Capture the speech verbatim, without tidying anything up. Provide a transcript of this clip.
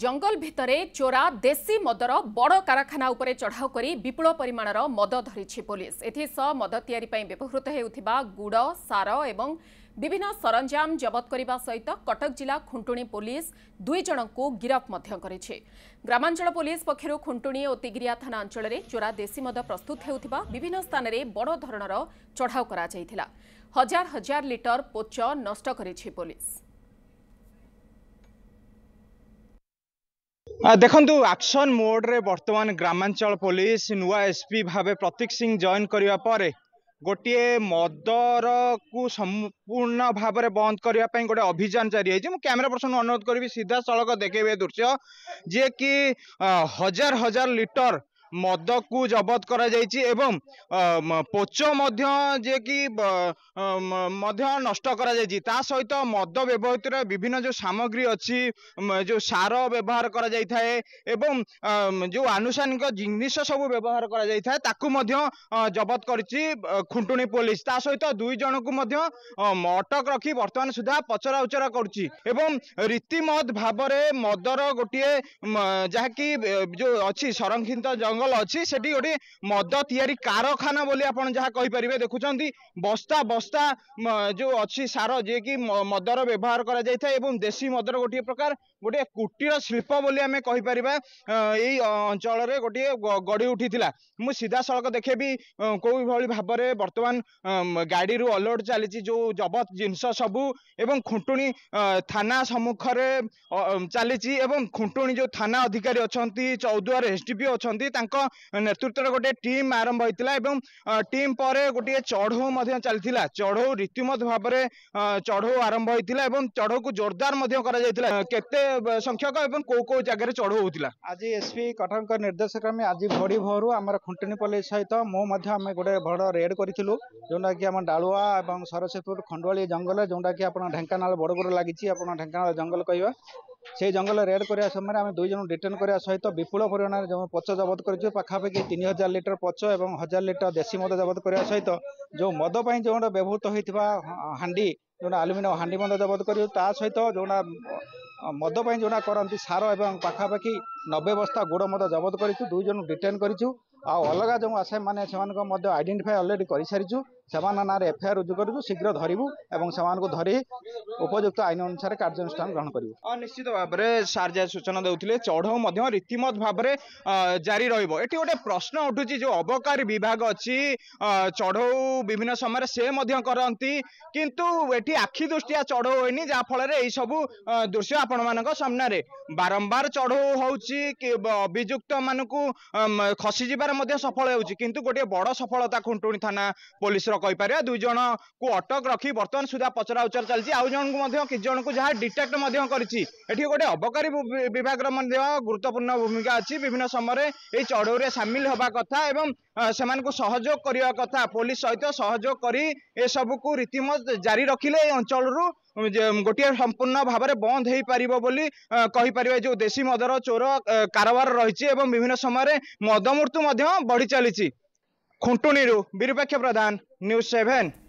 जंगल भितरे चोरा देसी मदर बड़ कारखाना उपरे चढ़ाऊ करी विपुल परिमाणर मद धरिछि पुलिस। एथिसह मद तैयारी पई व्यवहृत हेउथिबा गुड़ सार एवं विभिन्न सरंजाम जबत करने सहित कटक जिला खुंटुणी पुलिस दुई जन को गिरफ मध्य करिछि। ग्रामांचल पुलिस पक्षरु खुंटुणी और तिगिरिया थाना अंचल में चोरा देसी मद प्रस्तुत हेउथिबा विभिन्न स्थान में बड़ धरणर चढ़ाऊ करा जायथिला। हजार हजार लिटर पोच नष्ट करिछि पुलिस। देखंतु एक्शन मोड रे वर्तमान ग्रामांचल पुलिस नुआ एसपी भावे प्रतीक सिंह जॉइन करिया परे गोटे मदर को संपूर्ण भाव में बंद करने गोटे अभियान जारी है। कैमेरा पर्सन अनुरोध करी सीधा सड़क देखे दृश्य जे कि हजार हजार लिटर मद को जबत करा जायछि एवं पोच मध्य जे कि मध्य नष्ट करा जायछि। ता सहित मद व्यवहित विभिन्न जो सामग्री अच्छी जो सार व्यवहार करा जाय थाए एवं जो आनुषानिक जिनिस सब व्यवहार करा जाय थाए ताकू मध्य जबत करछि खुंटुणी पुलिस। ता सहित दुई जन को मध्य अटक रखी वर्तमान सुधा पचरा उचरा करछि एवं रीतिमत भाव में मदर गोटे जहाँकि जो अच्छी संरक्षित जंगल अच्छी से गोटे मद तैयारी कारखाना बोली आपन जहाँ कहि परिबे। देखुचंती बस्ता बस्ता जो अच्छी सार जे कि मदर व्यवहार करा जाय थाए एवं देसी मदर गोटे प्रकार गोटे कुटीर शिल्प बोली आमे कहि परिबा। एई अंचल रे गोटे गड़ी उठीथिला। मु सीधा सड़क देखेबी कोई भली भाव में वर्तमान गाड़ी रु अलर्ट चली जो जबत जिनस सबू एवं खुंटुणी थाना सम्मुख में चली एवं खुंटुणी जो थाना अधिकारी अच्छा चौदुआर एसडीपी अच्छा नेतृत्व गोटे टीम आरंभ होता एवं टीम पर गोटे चढ़ऊ चलता। चढ़ऊ रीतिमत भाव में चढ़ऊ आरंभ होता एवं चढ़ऊ को जोरदार केते संख्यक एवं को को जगह चढ़ऊ होता। आज एसपी कटक निर्देश क्रमे आज भोरी भोरू आम खुंटुणी पुलिस सहित मु गोटे बड़ रेड करूँ जोटा कि आम डालुआ और सरस्वतीपुर खंडवाली जंगल जोटा कि आप ढेंकानाल बड़गुड़ लगी ढेंकानाल जंगल कह से जंगल रेड करने समय आम दुई जन डिटेन करने सहित विपुल परिमाण जो पच जबत कर पाखापाखि तीन हजार लिटर पच और हजार लिटर देसी मद जबत करने सहित जो मद पर जो व्यवहृत होता हांडी जो आलुमिनियम हांडी मद जबत कर सहित जो मद पर जोड़ा करती सार और पाखापाखि नब्बे बस्ता गुड़ मद जबत करूँ दुई जन डिटेन करूँ अलग जो आसे मैंने आइडेंटिफाई अलरेडी कर सारी से ना एफआईआर रुजु करूँ शीघ्र धरबू और धरी उपयुक्त आईन अनुसार कार्यानुष्ठान ग्रहण करूँ। निश्चित भाव में सार जहाँ सूचना देते चढ़ऊ रीतिमत भाव में जारी रही गोटे प्रश्न उठू जो अबकारी विभाग अच्छी चढ़ऊ विभिन्न समय से करती किंतु ये आखि दृष्टिया चढ़ऊ होनी जहाँफल सबू दृश्य आपण मान सामने बारंबार चढ़ऊ होभियुक्त मानक खसीजार सफल होती गोटे बड़ सफलता खुंटुणी थाना पुलिस कहीपर दुई जन को अटक रखी बर्तमान सुधा पचरा उचरा चलती आउ जन को कि जन को जहाँ डिटेक्ट कर गोटे अबकारी विभाग गुरुत्वपूर्ण भूमिका अच्छी विभिन्न समय ये चढ़ऊ सामिल हवा कथा एवं से सहयोग करने कथा पुलिस सहित सहयोग कर सबू को रीतिमत जारी रखिले अंचल गोटे संपूर्ण भाव में बंद हो पार बोली कहीपर। जो देसी मदर चोर कारोबार रही विभिन्न समय मद मृत्यु बढ़ी चली। Khuntuni Virupaksha Pradhan news seven.